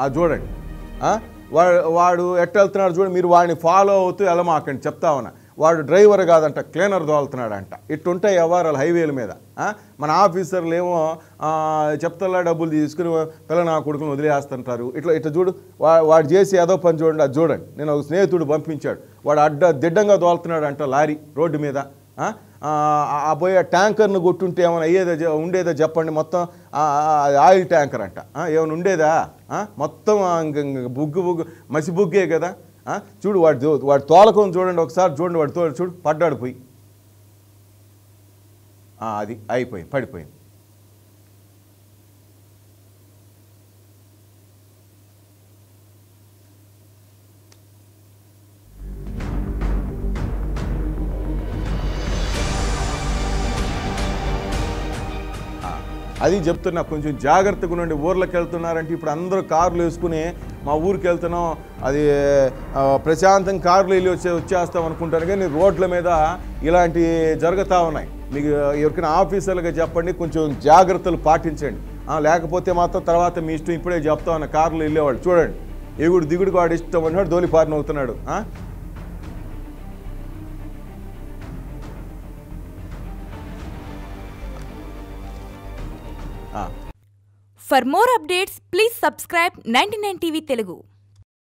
చూడండి వాడు ఎట్ట వెళ్తున్నాడు చూడండి, మీరు వాడిని ఫాలో అవుతూ వెళ్ళమాకండి చెప్తా ఉన్నా. వాడు డ్రైవర్ కాదంట, క్లీనర్ తోలుతున్నాడంట. ఇట్టుంటాయి వ్యవహారాలు హైవేల మీద. మన ఆఫీసర్లు ఏమో చెప్తల్లా డబ్బులు తీసుకుని పిల్లనా కొడుకుని వదిలేస్తుంటారు. ఇట్లా చూడు, వాడు చేసి ఏదో పని చూడండి, అది చూడండి. నేను ఒక స్నేహితుడు పంపించాడు, వాడు దిడ్డంగా తోలుతున్నాడు అంట లారీ రోడ్డు మీద. పోయే ట్యాంకర్ను కొట్టుంటే ఏమైనా ఉండేదో చెప్పండి. మొత్తం ఆయిల్ ట్యాంకర్ అంట, ఏమైనా ఉండేదా? మొత్తం బుగ్గు మసి బుగ్గే కదా. చూడు వాడు తోలకం చూడండి ఒకసారి, చూడండి వాడు చూడు పడ్డాడు పోయి. అది అయిపోయింది, పడిపోయింది. అది చెప్తున్నా, కొంచెం జాగ్రత్తగా ఉండండి. ఊర్లోకి వెళ్తున్నారంటే ఇప్పుడు అందరూ కార్లు వేసుకుని మా ఊరికి వెళ్తున్నాం, అది ప్రశాంతంగా కార్లు వెళ్ళి వచ్చేస్తాం అనుకుంటాను. కానీ రోడ్ల మీద ఇలాంటివి జరుగుతూ ఉన్నాయి. మీకు ఎవరికైనా ఆఫీసర్లుగా చెప్పండి, కొంచెం జాగ్రత్తలు పాటించండి. లేకపోతే మాత్రం తర్వాత మీ ఇష్టం. ఇప్పుడే చెప్తా ఉన్నా, కార్లు వెళ్ళేవాళ్ళు చూడండి, ఎగుడు దిగుడు వాడు ఇష్టం అన్నాడు, దోలిపారిన అవుతున్నాడు. For more updates, please subscribe 99 TV Telugu.